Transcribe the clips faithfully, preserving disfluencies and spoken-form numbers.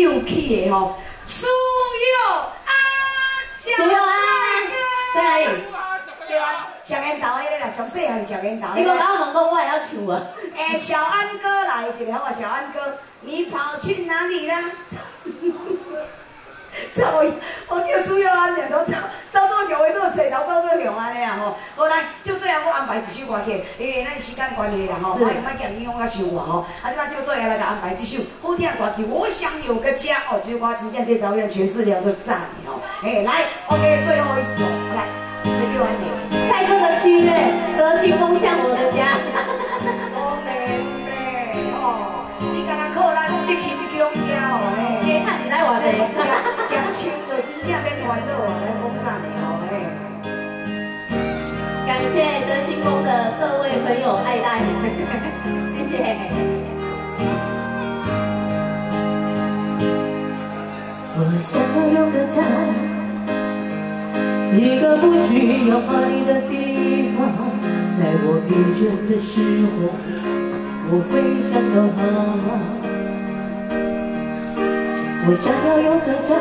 又起的吼，苏有安， 苏有安，在哪里？ 对啊，小烟头迄个啦，上细汉的小烟头。 你无甲我问讲，我会晓唱啊？ 诶，小安哥来一个，好啊，小安哥，你跑去哪里啦？走，我叫苏有安俩都走，走做强的都洗头走做强安尼啊吼。好来，就这样我安排一首歌曲，因为咱时间关系啦吼，莫莫叫你用甲想我吼。啊，即摆就这样来甲安排这首好听的歌曲，我想有个家哦，这首歌真正这条人诠释了就赞的哦。哎，来 ，OK， 最后一首，来，这六安的， 在这个七月，德清风向我的家。 好美美哦，你敢若靠咱得去这种家哦，嘿， 你看你来偌济， 真清楚，真正免烦恼啊，来讲赞的哦，嘿。 感谢德清风的各位朋友爱戴，谢谢。 我想要有个家，一个不需要华丽的地方，在我疲倦的时候，我会想到他。我想要有个家，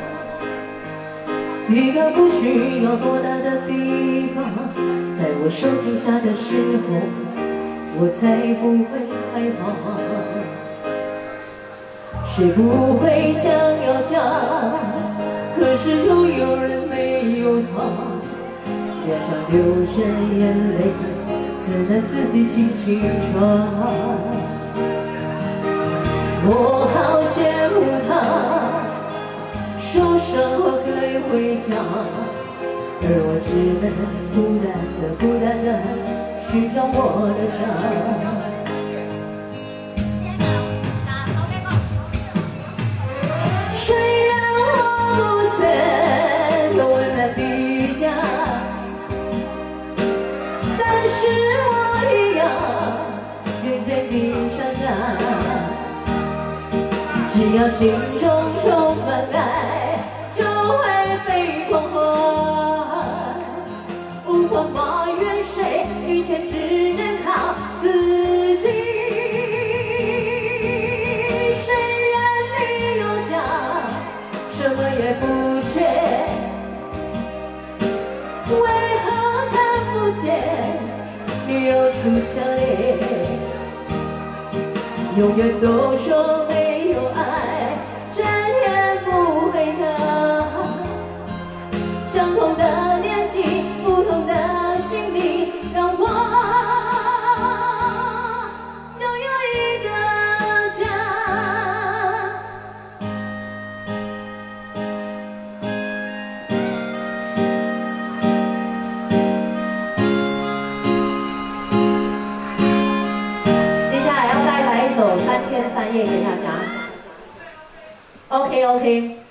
一个不需要多大的地方，在我受惊吓的时候，我才不会害怕。谁不会想要家？可是又有人没有他，脸上流着眼泪，只能自己轻轻抓。我好羡慕他，受伤后可以回家，而我只能孤单的、孤单的寻找我的家。虽然我不曾有温暖的家，但是我一样渐渐地长大。只要心中充满爱，就会飞狂欢。不管抱怨谁，一切只能靠自己。虽然没有家，什么也不缺，为何看不见你露出笑脸？永远都说没有爱，真也不会疼。相同的年纪，不同的心境，让我拥有一个家。 接下来要再来一首《三天三夜》给大家。OK OK。